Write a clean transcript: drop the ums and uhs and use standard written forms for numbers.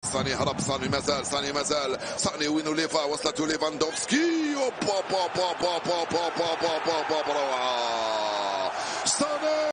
ساني هرب، ساني مازال، ساني مازال، ساني وينو ليفا، وصلته ليفاندوفسكي، اوبا با با با با با با با با با روعة. ساني